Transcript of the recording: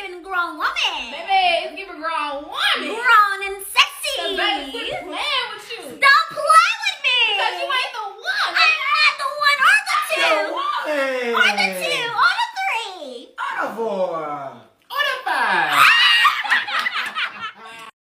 giving grown woman. Baby, it's giving grown woman. Grown and sexy. So baby, quit playing with you. Don't play with me. Because you ain't the one. I'm not the one or the two. Hey. Or the two. Or the three. Or the four.